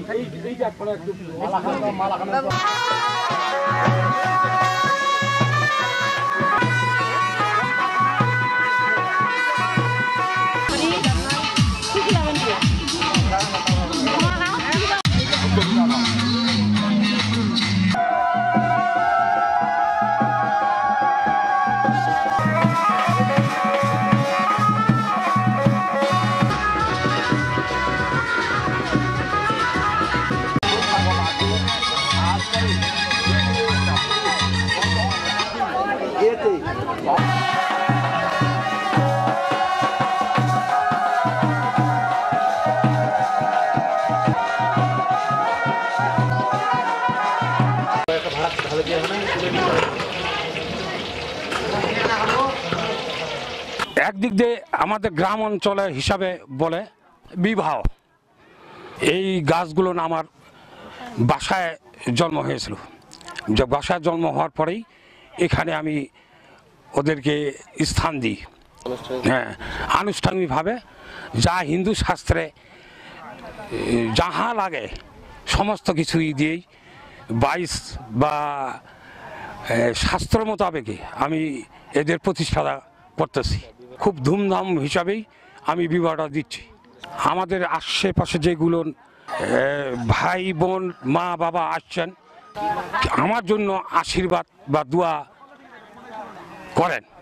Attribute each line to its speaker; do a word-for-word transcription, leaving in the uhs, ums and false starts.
Speaker 1: একদিক দিয়ে আমাদের গ্রাম অঞ্চলের হিসাবে বলে বিবাহ, এই গাছগুলো আমার বাসায় জন্ম হয়েছিল। যে বাসায় জন্ম হওয়ার পরেই এখানে আমি ওদেরকে স্থান দিই। হ্যাঁ, আনুষ্ঠানিকভাবে যা হিন্দু শাস্ত্রে যাহা লাগে সমস্ত কিছুই দিয়েই বাইশ বা শাস্ত্র মোতাবেকে আমি এদের প্রতিষ্ঠা করতেছি। খুব ধুমধাম হিসাবেই আমি বিবাহটা দিচ্ছি। আমাদের আশেপাশে যেগুলো ভাই বোন মা বাবা আসছেন আমার জন্য আশীর্বাদ বা দোয়া করেন।